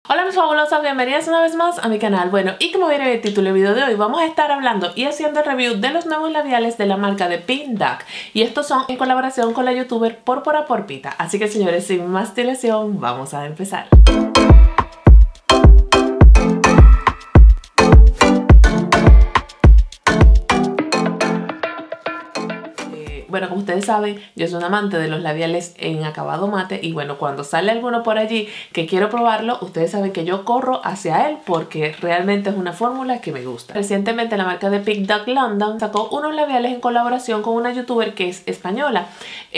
Hola mis fabulosas, bienvenidas una vez más a mi canal. Bueno, y como viene el título del video de hoy, vamos a estar hablando y haciendo el review de los nuevos labiales de la marca de Pink Duck. Y estos son en colaboración con la youtuber Pórpora Porpita. Así que señores, sin más dilación, vamos a empezar. Bueno, como ustedes saben, yo soy un amante de los labiales en acabado mate y bueno, cuando sale alguno por allí que quiero probarlo, ustedes saben que yo corro hacia él porque realmente es una fórmula que me gusta. Recientemente la marca de Pink Duck London sacó unos labiales en colaboración con una youtuber que es española.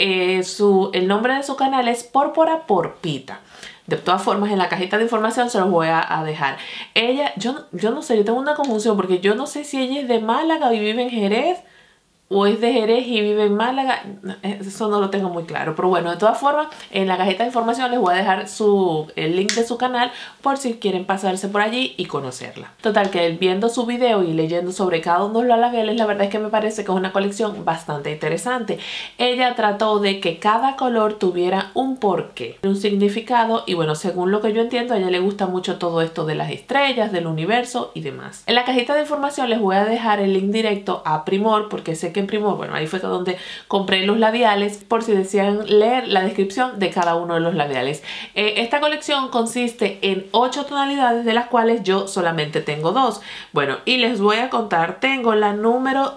El nombre de su canal es Pórpora Porpita. De todas formas, en la cajita de información se los voy a dejar. Ella, yo no sé, yo tengo una confusión porque yo no sé si ella es de Málaga y vive en Jerez o es de Jerez y vive en Málaga. Eso no lo tengo muy claro, pero bueno, de todas formas en la cajita de información les voy a dejar el link de su canal por si quieren pasarse por allí y conocerla. Total, que viendo su video y leyendo sobre cada uno de los labiales, la verdad es que me parece que es una colección bastante interesante. Ella trató de que cada color tuviera un porqué, un significado, y bueno, según lo que yo entiendo, a ella le gusta mucho todo esto de las estrellas, del universo y demás. En la cajita de información les voy a dejar el link directo a Primor, porque sé que en Primor, bueno, ahí fue donde compré los labiales, por si desean leer la descripción de cada uno de los labiales. Esta colección consiste en 8 tonalidades, de las cuales yo solamente tengo 2. Bueno, y les voy a contar, tengo la número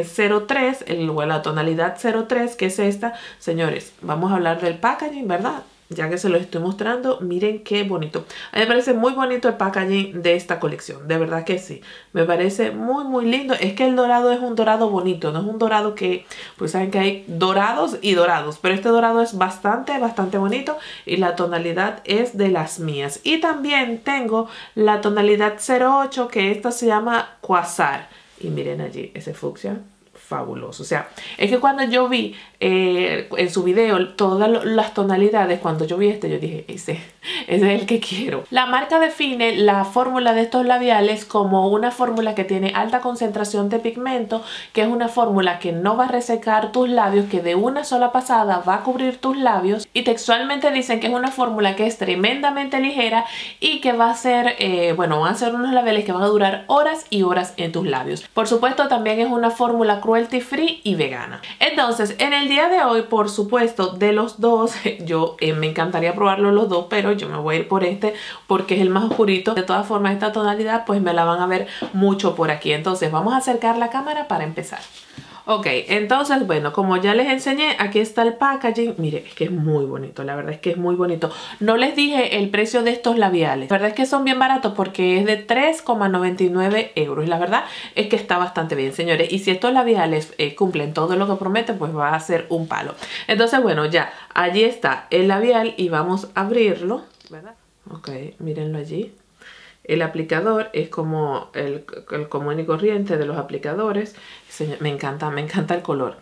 03, la tonalidad 03, que es esta. Señores, vamos a hablar del packaging, ¿verdad? Ya que se los estoy mostrando, miren qué bonito. A mí me parece muy bonito el packaging de esta colección, de verdad que sí. Me parece muy lindo. Es que el dorado es un dorado bonito, no es un dorado que, pues saben que hay dorados y dorados, pero este dorado es bastante bonito y la tonalidad es de las mías. Y también tengo la tonalidad 08, que esta se llama Quasar. Y miren allí ese fucsia. Fabuloso. O sea, es que cuando yo vi en su video todas las tonalidades, cuando yo vi yo dije, ese es el que quiero. La marca define la fórmula de estos labiales como una fórmula que tiene alta concentración de pigmento, que es una fórmula que no va a resecar tus labios, que de una sola pasada va a cubrir tus labios, y textualmente dicen que es una fórmula que es tremendamente ligera y que va a ser, bueno, van a ser unos labiales que van a durar horas y horas en tus labios. Por supuesto, también es una fórmula cruelty free y vegana. Entonces, en el día de hoy, por supuesto, de los dos, yo me encantaría probarlo los dos, pero yo me voy a ir por este porque es el más oscurito. De todas formas, esta tonalidad pues me la van a ver mucho por aquí. Entonces, vamos a acercar la cámara para empezar. Ok, entonces, bueno, como ya les enseñé, aquí está el packaging. Mire, es que es muy bonito, la verdad es que es muy bonito. No les dije el precio de estos labiales. La verdad es que son bien baratos porque es de 3,99 euros. Y la verdad es que está bastante bien, señores. Y si estos labiales cumplen todo lo que prometen, pues va a ser un palo. Entonces, bueno, ya, allí está el labial y vamos a abrirlo, ¿verdad? Ok, mírenlo allí. El aplicador es como el común y corriente de los aplicadores. Me encanta el color.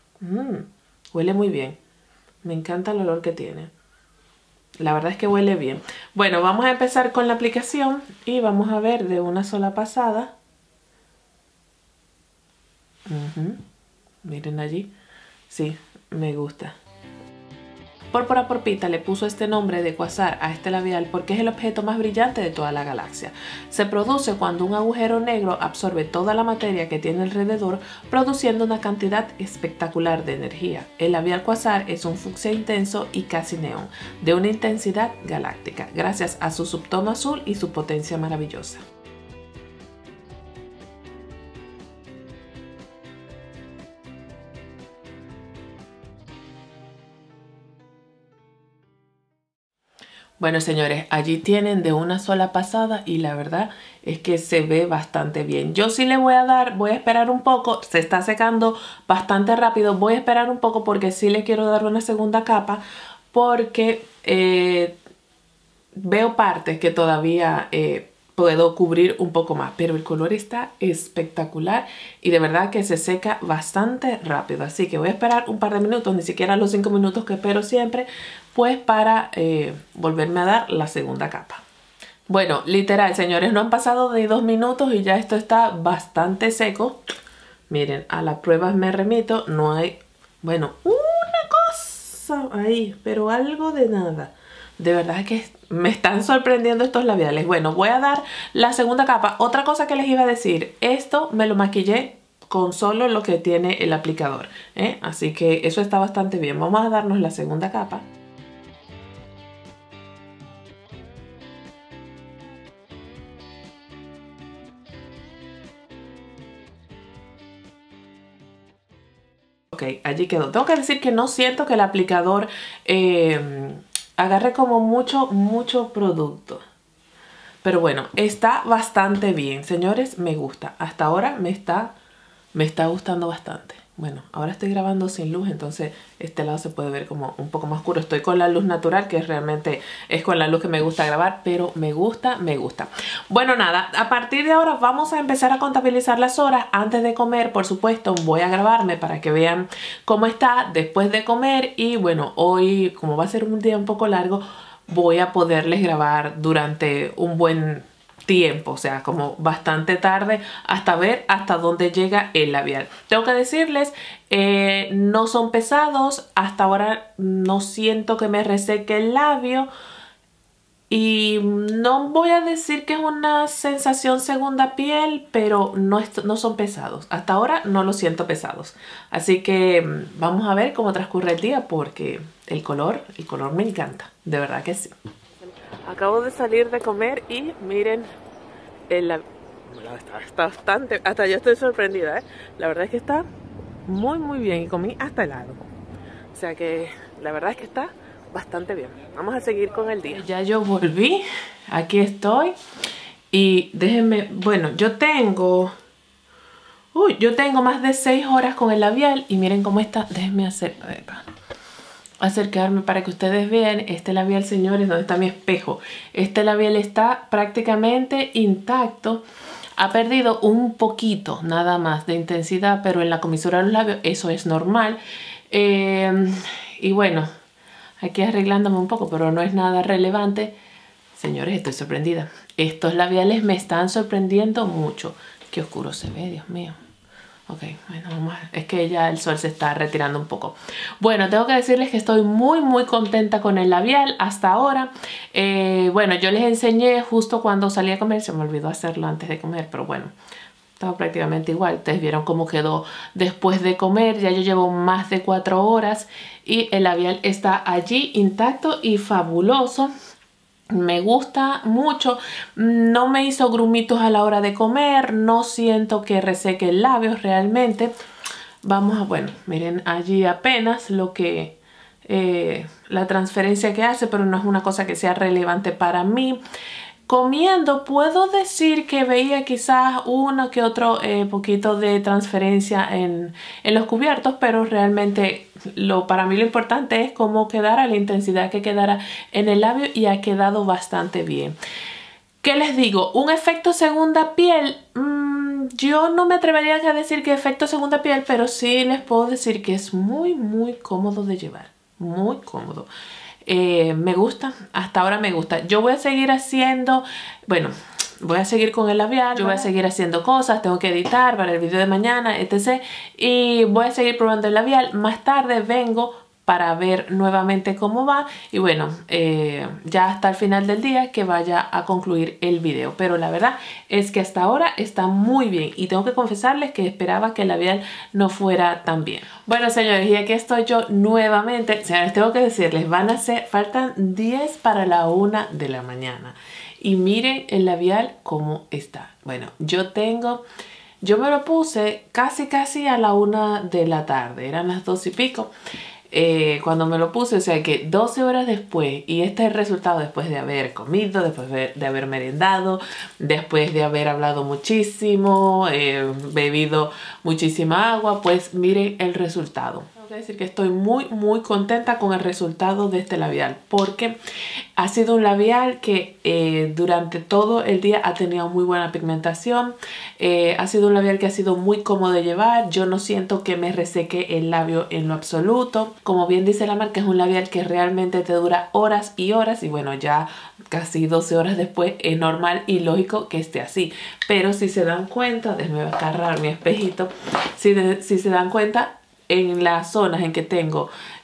Huele muy bien. Me encanta el olor que tiene. La verdad es que huele bien. Bueno, vamos a empezar con la aplicación y vamos a ver de una sola pasada. Miren allí. Sí, me gusta. Pórpora Porpita le puso este nombre de Quasar a este labial porque es el objeto más brillante de toda la galaxia. Se produce cuando un agujero negro absorbe toda la materia que tiene alrededor, produciendo una cantidad espectacular de energía. El labial Quasar es un fucsia intenso y casi neón, de una intensidad galáctica, gracias a su subtono azul y su potencia maravillosa. Bueno, señores, allí tienen de una sola pasada y la verdad es que se ve bastante bien. Yo sí le voy a esperar un poco, se está secando bastante rápido, voy a esperar un poco porque sí le quiero dar una segunda capa porque veo partes que todavía puedo cubrir un poco más, pero el color está espectacular y de verdad que se seca bastante rápido, así que voy a esperar un par de minutos, ni siquiera los 5 minutos que espero siempre, pues para volverme a dar la segunda capa. Bueno, literal, señores, no han pasado ni 2 minutos y ya esto está bastante seco. Miren, a las pruebas me remito, no hay, bueno, una cosa ahí, pero algo de nada. De verdad que me están sorprendiendo estos labiales. Bueno, voy a dar la segunda capa. Otra cosa que les iba a decir, esto me lo maquillé con solo lo que tiene el aplicador, ¿eh? Así que eso está bastante bien. Vamos a darnos la segunda capa. Ok, allí quedó. Tengo que decir que no siento que el aplicador agarre como mucho producto. Pero bueno, está bastante bien, señores, me gusta. Hasta ahora me está gustando bastante. Bueno, ahora estoy grabando sin luz, entonces este lado se puede ver como un poco más oscuro. Estoy con la luz natural, que realmente es con la luz que me gusta grabar, pero me gusta, me gusta. Bueno, nada, a partir de ahora vamos a empezar a contabilizar las horas. Antes de comer, por supuesto, voy a grabarme para que vean cómo está después de comer. Y bueno, hoy, como va a ser un día un poco largo, voy a poderles grabar durante un buen tiempo, o sea, como bastante tarde, hasta ver hasta dónde llega el labial. Tengo que decirles, no son pesados, hasta ahora no siento que me reseque el labio y no voy a decir que es una sensación segunda piel, pero no son pesados. Hasta ahora no los siento pesados. Así que vamos a ver cómo transcurre el día porque el color me encanta, de verdad que sí. Acabo de salir de comer y miren, está bastante, hasta yo estoy sorprendida, ¿eh? La verdad es que está muy bien y comí hasta helado. O sea que la verdad es que está bastante bien. Vamos a seguir con el día. Ya yo volví, aquí estoy y déjenme, bueno, yo tengo más de 6 horas con el labial y miren cómo está. Déjenme acercarme para que ustedes vean este labial, señores. ¿Dónde está mi espejo? Este labial está prácticamente intacto. Ha perdido un poquito nada más de intensidad, pero en la comisura de los labios eso es normal. Y bueno, aquí arreglándome un poco, pero no es nada relevante. Señores, estoy sorprendida. Estos labiales me están sorprendiendo mucho. Qué oscuro se ve, Dios mío. Ok, bueno, vamos a... es que ya el sol se está retirando un poco. Bueno, tengo que decirles que estoy muy contenta con el labial hasta ahora. Bueno, yo les enseñé justo cuando salí a comer. Se me olvidó hacerlo antes de comer, pero bueno, estaba prácticamente igual. Ustedes vieron cómo quedó después de comer. Ya yo llevo más de 4 horas y el labial está allí intacto y fabuloso. Me gusta mucho, no me hizo grumitos a la hora de comer, no siento que reseque el labio realmente. Vamos a, bueno, miren allí apenas lo que, la transferencia que hace, pero no es una cosa que sea relevante para mí. Comiendo puedo decir que veía quizás uno que otro poquito de transferencia en los cubiertos, pero realmente para mí lo importante es cómo quedara, la intensidad que quedara en el labio y ha quedado bastante bien. ¿Qué les digo? ¿Un efecto segunda piel? Yo no me atrevería a decir que efecto segunda piel, pero sí les puedo decir que es muy cómodo de llevar, muy cómodo. Me gusta, hasta ahora me gusta. Yo voy a seguir haciendo, bueno, voy a seguir con el labial, yo voy a seguir haciendo cosas, tengo que editar para el video de mañana, etc. Y voy a seguir probando el labial. Más tarde vengo para ver nuevamente cómo va y bueno, ya hasta el final del día que vaya a concluir el video, pero la verdad es que hasta ahora está muy bien y tengo que confesarles que esperaba que el labial no fuera tan bien. Bueno, señores, y aquí estoy yo nuevamente. Señores, tengo que decirles, faltan 10 para la 1 de la mañana y miren el labial cómo está. Bueno, yo me lo puse casi a la 1 de la tarde, eran las 2 y pico. Cuando me lo puse, o sea que 12 horas después, y este es el resultado después de haber comido, después de haber merendado, después de haber hablado muchísimo, bebido muchísima agua, pues miren el resultado. Tengo que decir que estoy muy contenta con el resultado de este labial, porque ha sido un labial que durante todo el día ha tenido muy buena pigmentación, ha sido un labial que ha sido muy cómodo de llevar, yo no siento que me reseque el labio en lo absoluto. Como bien dice la marca, es un labial que realmente te dura horas y horas y bueno, ya casi 12 horas después es normal y lógico que esté así. Pero si se dan cuenta, déjenme agarrar mi espejito, si se dan cuenta, en las zonas en que tengo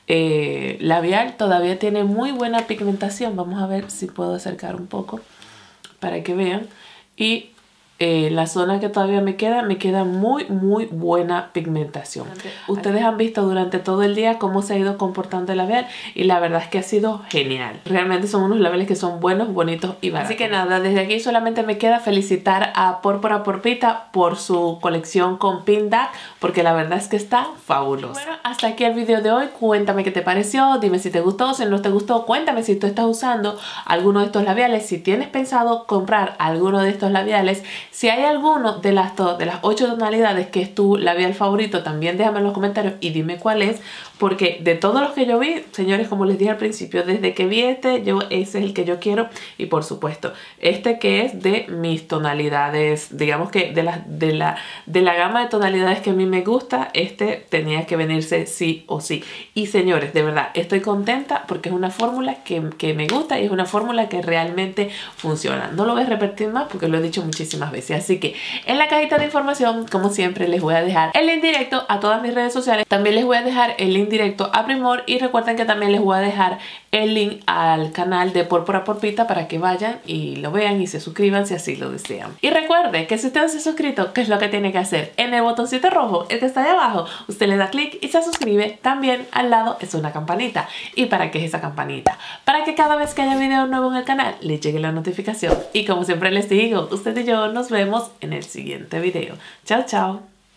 labial todavía tiene muy buena pigmentación. Vamos a ver si puedo acercar un poco para que vean. Y la zona que todavía me queda muy buena pigmentación. Ustedes han visto durante todo el día cómo se ha ido comportando el labial y la verdad es que ha sido genial. Realmente son unos labiales que son buenos, bonitos y baratos. Así que nada, desde aquí solamente me queda felicitar a Pórpora Porpita por su colección con Pink Duck, porque la verdad es que está fabuloso. Bueno, hasta aquí el video de hoy. Cuéntame qué te pareció, dime si te gustó, si no te gustó, cuéntame si tú estás usando alguno de estos labiales, si tienes pensado comprar alguno de estos labiales. Si hay alguno de las 8 tonalidades que es tu labial favorito, también déjame en los comentarios y dime cuál es, porque de todos los que yo vi, señores, como les dije al principio, desde que vi ese es el que yo quiero. Y por supuesto, este que es de mis tonalidades, digamos que de la gama de tonalidades que a mí me gusta, este tenía que venirse sí o sí. Y señores, de verdad, estoy contenta porque es una fórmula que me gusta y es una fórmula que realmente funciona. No lo voy a repetir más porque lo he dicho muchísimas veces. Así que en la cajita de información, como siempre, les voy a dejar el link directo a todas mis redes sociales. También les voy a dejar el link directo a Primor y recuerden que también les voy a dejar el link al canal de Pórpora Porpita para que vayan y lo vean y se suscriban si así lo desean. Y recuerden que si usted no se ha suscrito, ¿qué es lo que tiene que hacer? En el botoncito rojo, el que está ahí abajo, usted le da clic y se suscribe. También al lado es una campanita. ¿Y para qué es esa campanita? Para que cada vez que haya video nuevo en el canal le llegue la notificación. Y como siempre les digo, usted y yo nos vemos en el siguiente video. Chao, chao.